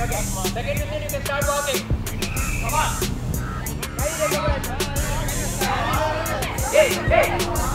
Okay. Second within, you can start walking. Come on. Hey, hey.